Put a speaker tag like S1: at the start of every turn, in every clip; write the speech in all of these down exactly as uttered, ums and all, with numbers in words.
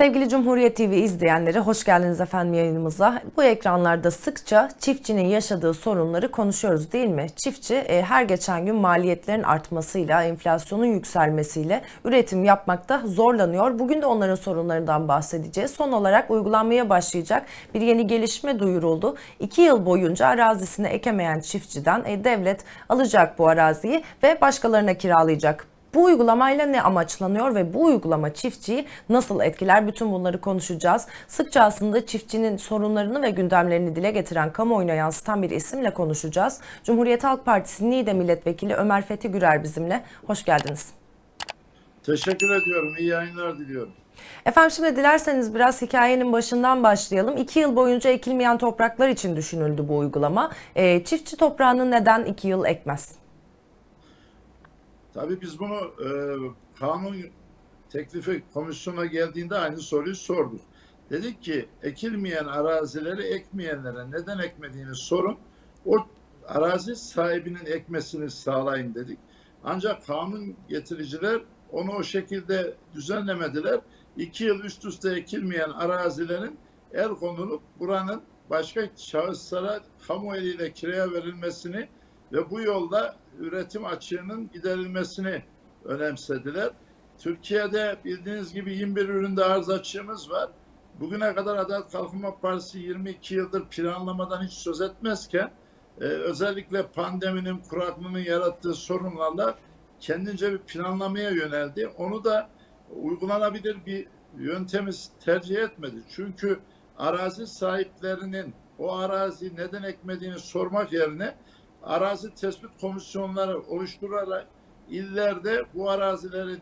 S1: Sevgili Cumhuriyet T V izleyenleri, hoş geldiniz efendim yayınımıza. Bu ekranlarda sıkça çiftçinin yaşadığı sorunları konuşuyoruz değil mi? Çiftçi e, her geçen gün maliyetlerin artmasıyla, enflasyonun yükselmesiyle üretim yapmakta zorlanıyor. Bugün de onların sorunlarından bahsedeceğiz. Son olarak uygulanmaya başlayacak bir yeni gelişme duyuruldu. İki yıl boyunca arazisine ekemeyen çiftçiden e, devlet alacak bu araziyi ve başkalarına kiralayacak. Bu uygulamayla ne amaçlanıyor ve bu uygulama çiftçiyi nasıl etkiler? Bütün bunları konuşacağız. Sıkça aslında çiftçinin sorunlarını ve gündemlerini dile getiren, kamuoyuna yansıtan bir isimle konuşacağız. Cumhuriyet Halk Partisi Niğde Milletvekili Ömer Fethi Gürer bizimle. Hoş geldiniz.
S2: Teşekkür ediyorum. İyi yayınlar diliyorum.
S1: Efendim şimdi dilerseniz biraz hikayenin başından başlayalım. İki yıl boyunca ekilmeyen topraklar için düşünüldü bu uygulama. E, çiftçi toprağını neden iki yıl ekmez?
S2: Tabii biz bunu e, kanun teklifi komisyona geldiğinde aynı soruyu sorduk. Dedik ki ekilmeyen arazileri ekmeyenlere neden ekmediğini sorun. O arazi sahibinin ekmesini sağlayın dedik. Ancak kanun getiriciler onu o şekilde düzenlemediler. İki yıl üst üste ekilmeyen arazilerin el konulup buranın başka şahıslara kamu eliyle kiraya verilmesini ve bu yolda üretim açığının giderilmesini önemsediler. Türkiye'de bildiğiniz gibi yirmi bir üründe arz açığımız var. Bugüne kadar Adalet Kalkınma Partisi yirmi iki yıldır planlamadan hiç söz etmezken e, özellikle pandeminin, kuraklığının yarattığı sorunlarla kendince bir planlamaya yöneldi. Onu da uygulanabilir bir yöntemi tercih etmedi. Çünkü arazi sahiplerinin o araziyi neden ekmediğini sormak yerine arazi tespit komisyonları oluşturarak illerde bu arazileri,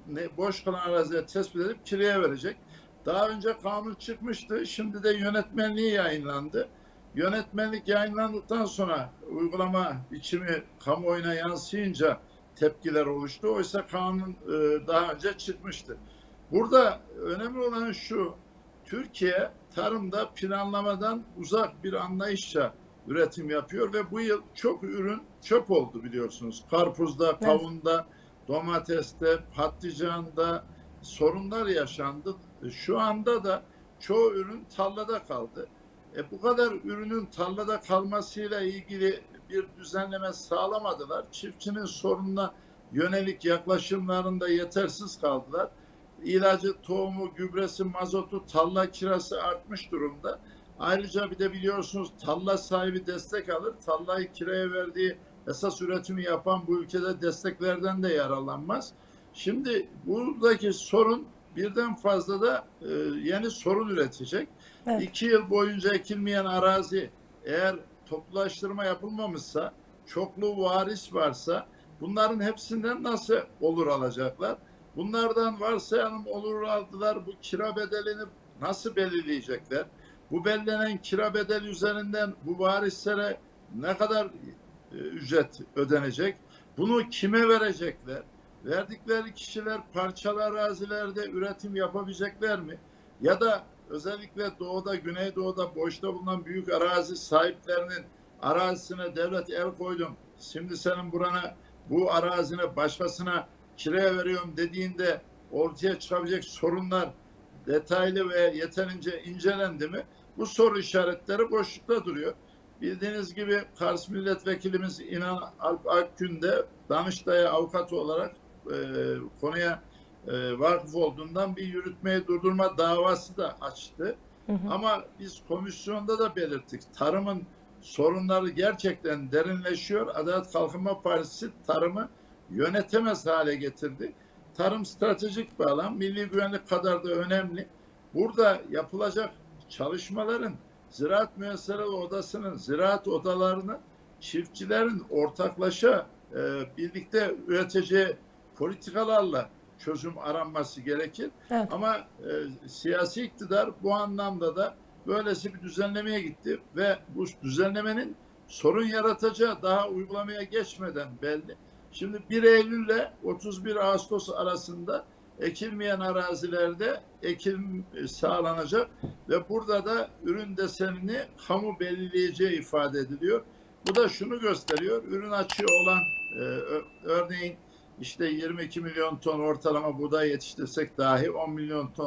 S2: boş kalan arazileri tespit edip kiraya verecek. Daha önce kanun çıkmıştı. Şimdi de yönetmenliği yayınlandı. Yönetmenlik yayınlandıktan sonra uygulama biçimi kamuoyuna yansıyınca tepkiler oluştu. Oysa kanun daha önce çıkmıştı. Burada önemli olan şu: Türkiye tarımda planlamadan uzak bir anlayışla üretim yapıyor ve bu yıl çok ürün çöp oldu biliyorsunuz. Karpuzda, kavunda, domateste, patlıcanda sorunlar yaşandı. Şu anda da çoğu ürün tarlada kaldı. E bu kadar ürünün tarlada kalmasıyla ilgili bir düzenleme sağlamadılar. Çiftçinin sorununa yönelik yaklaşımlarında yetersiz kaldılar. İlacı, tohumu, gübresi, mazotu, tarla kirası artmış durumda. Ayrıca bir de biliyorsunuz tarla sahibi destek alır. Tarlayı kiraya verdiği esas üretimi yapan bu ülkede desteklerden de yararlanmaz. Şimdi buradaki sorun birden fazla da e, yeni sorun üretecek. Evet. İki yıl boyunca ekilmeyen arazi eğer toplulaştırma yapılmamışsa, çoklu varis varsa bunların hepsinden nasıl olur alacaklar? Bunlardan varsayalım olur aldılar, bu kira bedelini nasıl belirleyecekler? Bu belirlenen kira bedeli üzerinden bu varislere ne kadar e, ücret ödenecek? Bunu kime verecekler? Verdikleri kişiler parçalı arazilerde üretim yapabilecekler mi? Ya da özellikle doğuda, güneydoğuda boşta bulunan büyük arazi sahiplerinin arazisine devlet el koydum, şimdi senin burana, bu arazine başkasına kiraya veriyorum dediğinde ortaya çıkabilecek sorunlar detaylı ve yeterince incelendi mi? Bu soru işaretleri boşlukta duruyor. Bildiğiniz gibi Kars Milletvekilimiz İnan Alp Akgün de Danıştay'a avukat olarak e, konuya e, vakıf olduğundan bir yürütmeyi durdurma davası da açtı. Hı hı. Ama biz komisyonda da belirttik. Tarımın sorunları gerçekten derinleşiyor. Adalet Kalkınma Partisi tarımı yönetemez hale getirdi. Tarım stratejik bir alan, milli güvenlik kadar da önemli. Burada yapılacak çalışmaların Ziraat Müesseseleri Odası'nın, ziraat odalarının, çiftçilerin ortaklaşa e, birlikte üreteceği politikalarla çözüm aranması gerekir. Evet. Ama e, siyasi iktidar bu anlamda da böylesi bir düzenlemeye gitti ve bu düzenlemenin sorun yaratacağı daha uygulamaya geçmeden belli. Şimdi bir Eylül ile otuz bir Ağustos arasında ekilmeyen arazilerde ekim sağlanacak ve burada da ürün desenini kamu belirleyeceği ifade ediliyor. Bu da şunu gösteriyor: ürün açığı olan e, örneğin işte yirmi iki milyon ton ortalama buğday yetiştirsek dahi on milyon ton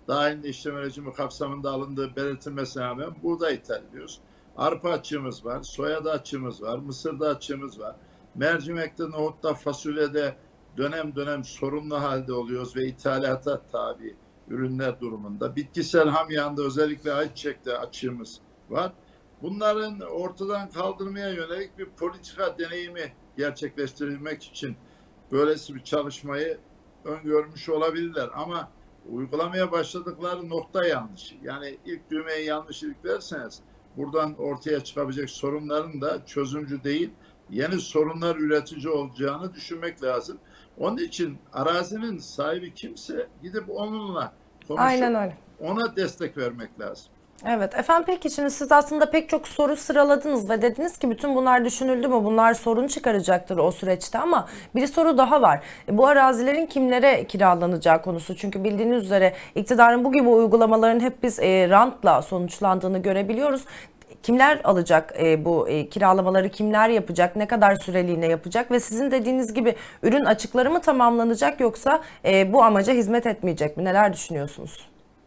S2: dahilinde işleme rejimi kapsamında alındığı belirtilmesine rağmen buğday ithal ediyoruz. Arpa açığımız var, soyada açığımız var, mısırda açığımız var. Mercimekte, nohutta, fasulyede dönem dönem sorunlu halde oluyoruz ve ithalata tabi ürünler durumunda. Bitkisel hamyanda özellikle ayçiçekte açığımız var. Bunların ortadan kaldırmaya yönelik bir politika deneyimi gerçekleştirilmek için böylesi bir çalışmayı öngörmüş olabilirler. Ama uygulamaya başladıkları nokta yanlış. Yani ilk düğmeyi yanlış iliklerseniz buradan ortaya çıkabilecek sorunların da çözümcü değil, yeni sorunlar üretici olacağını düşünmek lazım. Onun için arazinin sahibi kimse gidip onunla konuşup
S1: Aynen öyle.
S2: ona destek vermek lazım.
S1: Evet efendim, peki şimdi siz aslında pek çok soru sıraladınız ve dediniz ki bütün bunlar düşünüldü mü? Bunlar sorun çıkaracaktır o süreçte, ama bir soru daha var. E, bu arazilerin kimlere kiralanacağı konusu. Çünkü bildiğiniz üzere iktidarın bu gibi uygulamaların hep biz e, rantla sonuçlandığını görebiliyoruz. Kimler alacak e, bu e, kiralamaları, kimler yapacak, ne kadar süreliğine yapacak ve sizin dediğiniz gibi ürün açıkları mı tamamlanacak, yoksa e, bu amaca hizmet etmeyecek mi? Neler düşünüyorsunuz?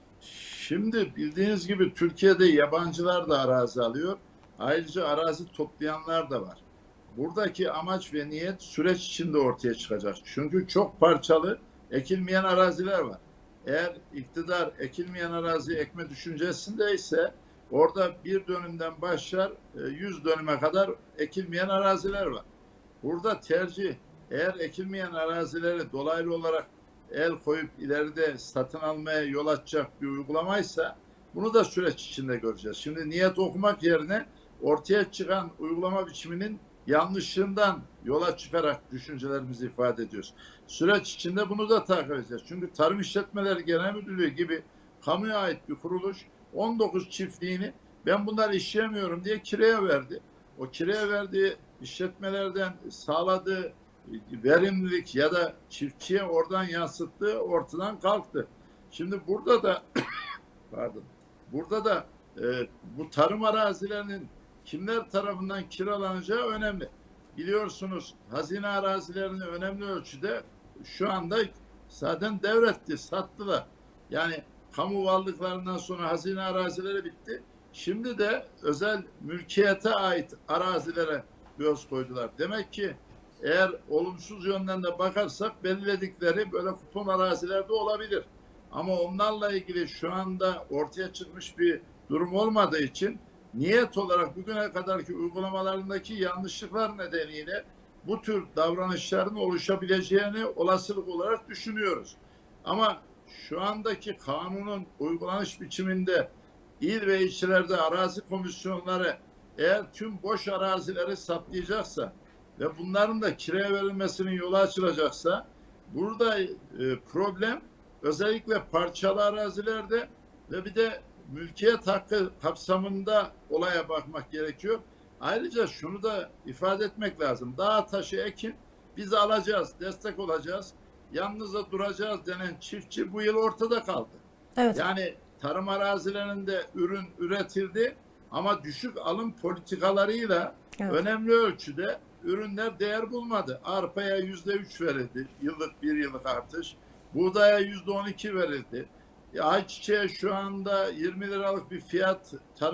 S2: Şimdi bildiğiniz gibi Türkiye'de yabancılar da arazi alıyor. Ayrıca arazi toplayanlar da var. Buradaki amaç ve niyet süreç içinde ortaya çıkacak. Çünkü çok parçalı ekilmeyen araziler var. Eğer iktidar ekilmeyen arazi ekme düşüncesinde ise orada bir dönümden başlar yüz dönüme kadar ekilmeyen araziler var. Burada tercih, eğer ekilmeyen arazileri dolaylı olarak el koyup ileride satın almaya yol açacak bir uygulamaysa bunu da süreç içinde göreceğiz. Şimdi niyet okumak yerine ortaya çıkan uygulama biçiminin yanlışlığından yola çıkarak düşüncelerimizi ifade ediyoruz. Süreç içinde bunu da takip edeceğiz. Çünkü Tarım İşletmeleri Genel Müdürlüğü gibi kamuya ait bir kuruluş on dokuz çiftliğini ben bunları işleyemiyorum diye kiraya verdi. O kiraya verdiği işletmelerden sağladığı verimlilik ya da çiftçiye oradan yansıttığı ortadan kalktı. Şimdi burada da pardon, burada da e, bu tarım arazilerinin kimler tarafından kiralanacağı önemli. Biliyorsunuz hazine arazilerini önemli ölçüde şu anda zaten devretti, sattılar. Yani kamu varlıklarından sonra hazine arazileri bitti. Şimdi de özel mülkiyete ait arazilere göz koydular. Demek ki eğer olumsuz yönden de bakarsak belirledikleri böyle kupon arazilerde olabilir. Ama onlarla ilgili şu anda ortaya çıkmış bir durum olmadığı için niyet olarak bugüne kadarki uygulamalarındaki yanlışlıklar nedeniyle bu tür davranışların oluşabileceğini olasılık olarak düşünüyoruz. Ama şu andaki kanunun uygulanış biçiminde il ve ilçelerde arazi komisyonları eğer tüm boş arazileri saptayacaksa ve bunların da kiraya verilmesinin yolu açılacaksa burada e, problem özellikle parçalı arazilerde ve bir de mülkiyet hakkı kapsamında olaya bakmak gerekiyor. Ayrıca şunu da ifade etmek lazım. Dağ taşı ekin biz alacağız, destek olacağız, yalnızca duracağız denen çiftçi bu yıl ortada kaldı.
S1: Evet.
S2: Yani tarım arazilerinde ürün üretildi ama düşük alım politikalarıyla evet, önemli ölçüde ürünler değer bulmadı. Arpaya yüzde üç verildi, yıllık bir yıllık artış. Buğdaya yüzde on iki verildi. Ayçiçeğe şu anda yirmi liralık bir fiyat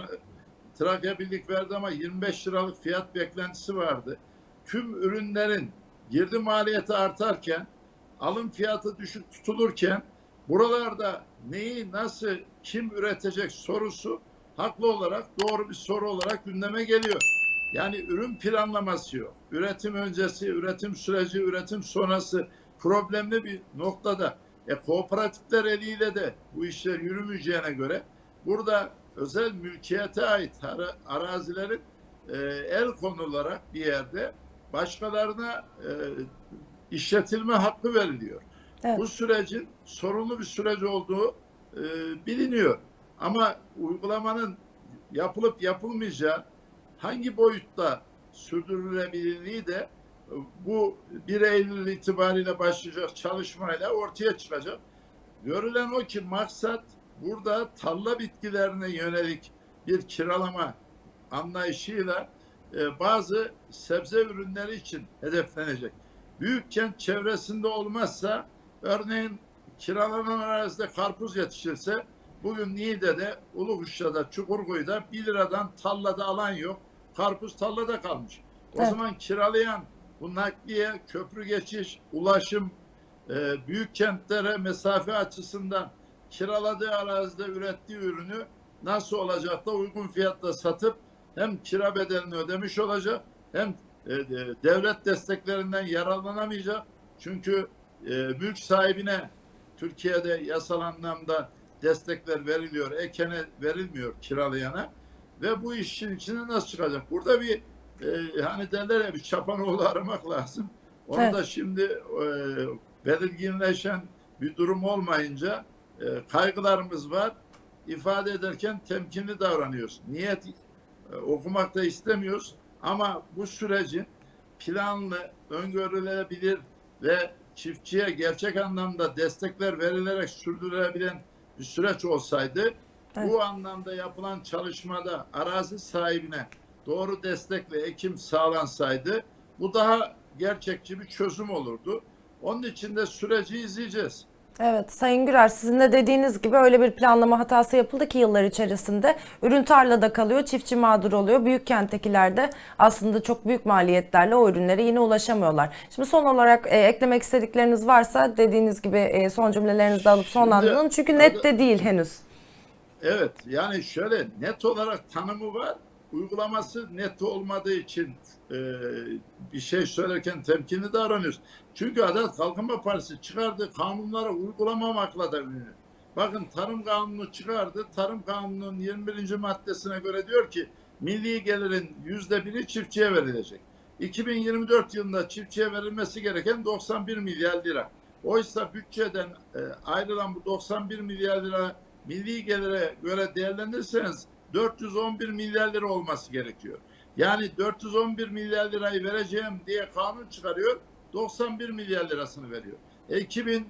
S2: Trakya Birlik verdi ama yirmi beş liralık fiyat beklentisi vardı. Tüm ürünlerin girdi maliyeti artarken, alım fiyatı düşük tutulurken buralarda neyi, nasıl, kim üretecek sorusu haklı olarak doğru bir soru olarak gündeme geliyor. Yani ürün planlaması yok. Üretim öncesi, üretim süreci, üretim sonrası problemli bir noktada. E, kooperatifler eliyle de bu işler yürümeyeceğine göre burada özel mülkiyete ait arazilerin e, el konularak bir yerde başkalarına e, işletilme hakkı veriliyor. Evet. Bu sürecin sorunlu bir süreç olduğu e, biliniyor. Ama uygulamanın yapılıp yapılmayacağı, hangi boyutta sürdürülebilirliği de bu bir Eylül itibariyle başlayacak çalışmayla ortaya çıkacak. Görülen o ki maksat burada tarla bitkilerine yönelik bir kiralama anlayışıyla e, bazı sebze ürünleri için hedeflenecek. Büyük kent çevresinde olmazsa örneğin kiralanan arazide karpuz yetişirse bugün Niğde'de, Ulukuş'ta, Çukurkuyu'da bir liradan tarlada alan yok. Karpuz tarlada kalmış. O
S1: Evet.
S2: zaman kiralayan bu nakliye, köprü geçiş, ulaşım, e, büyük kentlere mesafe açısından kiraladığı arazide ürettiği ürünü nasıl olacak da uygun fiyatla satıp hem kira bedelini ödemiş olacak hem e, e, devlet desteklerinden yararlanamayacak. Çünkü e, mülk sahibine Türkiye'de yasal anlamda destekler veriliyor, ekene verilmiyor kiralayana ve bu işin içine nasıl çıkacak? Burada bir e, hani derler ya bir çapanoğlu aramak lazım. Onu
S1: Evet.
S2: da şimdi e, belirginleşen bir durum olmayınca e, kaygılarımız var. İfade ederken temkinli davranıyoruz. Niyet e, okumak da istemiyoruz ama bu sürecin planlı, öngörülebilir ve çiftçiye gerçek anlamda destekler verilerek sürdürülebilen bir süreç olsaydı, evet, bu anlamda yapılan çalışmada arazi sahibine doğru destekle ekim sağlansaydı bu daha gerçekçi bir çözüm olurdu. Onun için de süreci izleyeceğiz.
S1: Evet Sayın Gürer, sizin de dediğiniz gibi öyle bir planlama hatası yapıldı ki yıllar içerisinde ürün tarlada kalıyor, çiftçi mağdur oluyor. Büyük kenttekiler de aslında çok büyük maliyetlerle o ürünlere yine ulaşamıyorlar. Şimdi son olarak e, eklemek istedikleriniz varsa dediğiniz gibi e, son cümlelerinizi alıp sonlandırın. Çünkü net de değil henüz.
S2: Evet, yani şöyle net olarak tanımı var. Uygulaması net olmadığı için e, bir şey söylerken temkinli davranıyoruz. Çünkü Adalet Kalkınma Partisi çıkardığı kanunlara uygulamamakla da ünlü. Bakın Tarım Kanunu çıkardı. Tarım Kanunu'nun yirmi birinci maddesine göre diyor ki milli gelirin yüzde biri çiftçiye verilecek. iki bin yirmi dört yılında çiftçiye verilmesi gereken doksan bir milyar lira. Oysa bütçeden e, ayrılan bu doksan bir milyar lira milli gelire göre değerlendirirseniz dört yüz on bir milyar lira olması gerekiyor. Yani dört yüz on bir milyar lirayı vereceğim diye kanun çıkarıyor, doksan bir milyar lirasını veriyor. E, iki bin,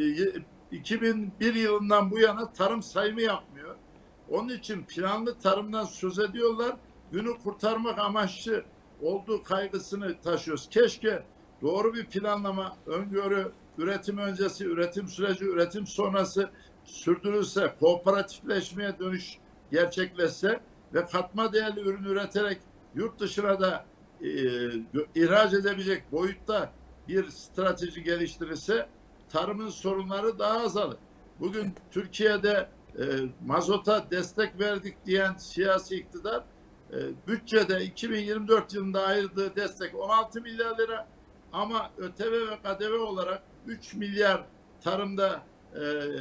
S2: iki bin bir yılından bu yana tarım sayımı yapmıyor. Onun için planlı tarımdan söz ediyorlar. Günü kurtarmak amaçlı olduğu kaygısını taşıyoruz. Keşke doğru bir planlama, öngörü, üretim öncesi, üretim süreci, üretim sonrası sürdürülse, kooperatifleşmeye dönüş gerçekleşse ve katma değerli ürün üreterek yurt dışına da e, ihraç edebilecek boyutta bir strateji geliştirirse tarımın sorunları daha azalır. Bugün evet, Türkiye'de e, mazota destek verdik diyen siyasi iktidar e, bütçede iki bin yirmi dört yılında ayırdığı destek on altı milyar lira ama ÖTV ve K D V olarak üç milyar tarımda e,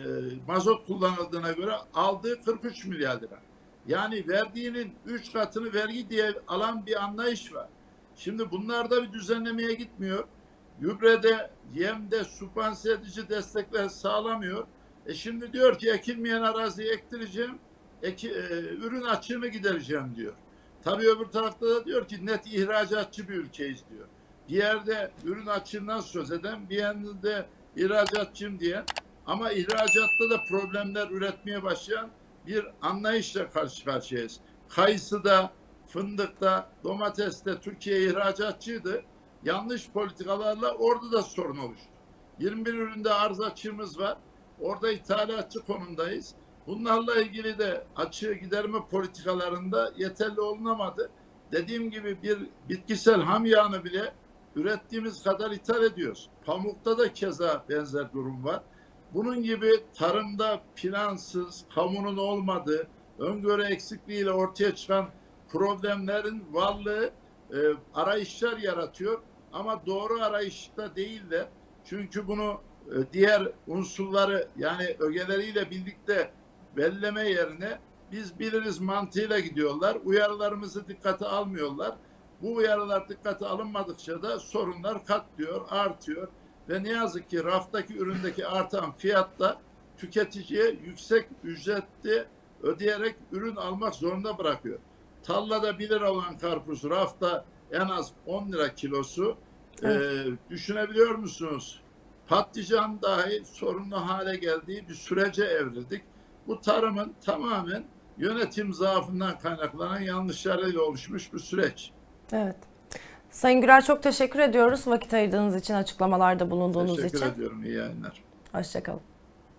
S2: mazot kullanıldığına göre aldığı kırk üç milyar lira. Yani verdiğinin üç katını vergi diye alan bir anlayış var. Şimdi bunlarda bir düzenlemeye gitmiyor. Gübrede, yemde sübvanse edici destekler sağlamıyor. E şimdi diyor ki ekilmeyen araziyi ektireceğim, eki, e, ürün açığını gidereceğim diyor. Tabii öbür tarafta da diyor ki net ihracatçı bir ülkeyiz diyor. Bir yerde ürün açığından söz eden, bir yerde ihracatçıyım diyen ama ihracatta da problemler üretmeye başlayan bir anlayışla karşı karşıyayız. Kayısıda, fındıkta, domateste Türkiye ihracatçıydı. Yanlış politikalarla orada da sorun oluştu. yirmi bir üründe arz açığımız var. Orada ithalatçı konumdayız. Bunlarla ilgili de açığı giderme politikalarında yeterli olunamadı. Dediğim gibi bir bitkisel ham yağını bile ürettiğimiz kadar ithal ediyoruz. Pamukta da keza benzer durum var. Bunun gibi tarımda plansız, kamunun olmadığı, öngörü eksikliğiyle ortaya çıkan problemlerin varlığı e, arayışlar yaratıyor. Ama doğru arayışta değil de çünkü bunu e, diğer unsurları yani ögeleriyle birlikte belleme yerine biz biliriz mantığıyla gidiyorlar. Uyarılarımızı dikkate almıyorlar. Bu uyarılar dikkate alınmadıkça da sorunlar katlıyor, artıyor. Ve ne yazık ki raftaki üründeki artan fiyatta tüketiciye yüksek ücretli ödeyerek ürün almak zorunda bırakıyor. Tarlada bir lira olan karpuz rafta en az on lira kilosu. Evet. Ee, düşünebiliyor musunuz? Patlıcan dahi sorunlu hale geldiği bir sürece evrildik. Bu tarımın tamamen yönetim zaafından kaynaklanan yanlışlarıyla oluşmuş bir süreç.
S1: Evet. Sayın Gürer çok teşekkür ediyoruz vakit ayırdığınız için, açıklamalarda bulunduğunuz
S2: teşekkür
S1: için.
S2: Teşekkür ediyorum. İyi yayınlar.
S1: Hoşça kalın.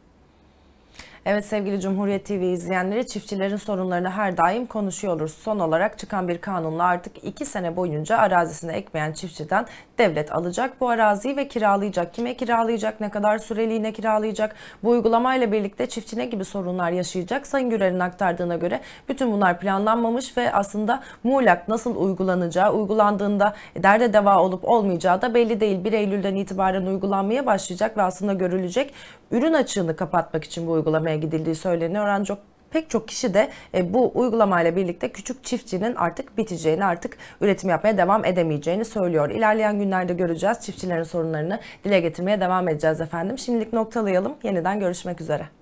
S1: Evet sevgili Cumhuriyet T V izleyenleri, çiftçilerin sorunlarını her daim konuşuyoruz. Son olarak çıkan bir kanunla artık iki sene boyunca arazisine ekmeyen çiftçiden devlet alacak bu araziyi ve kiralayacak. Kime kiralayacak, ne kadar süreliğine kiralayacak? Bu uygulamayla birlikte çiftçi ne gibi sorunlar yaşayacak? Sayın Gürel'in aktardığına göre bütün bunlar planlanmamış ve aslında muğlak nasıl uygulanacağı, uygulandığında derde deva olup olmayacağı da belli değil. bir Eylül'den itibaren uygulanmaya başlayacak ve aslında görülecek. Ürün açığını kapatmak için bu uygulamaya gidildiği söyleniyor. Ancak pek çok kişi de e, bu uygulamayla birlikte küçük çiftçinin artık biteceğini, artık üretim yapmaya devam edemeyeceğini söylüyor. İlerleyen günlerde göreceğiz. Çiftçilerin sorunlarını dile getirmeye devam edeceğiz efendim. Şimdilik noktalayalım. Yeniden görüşmek üzere.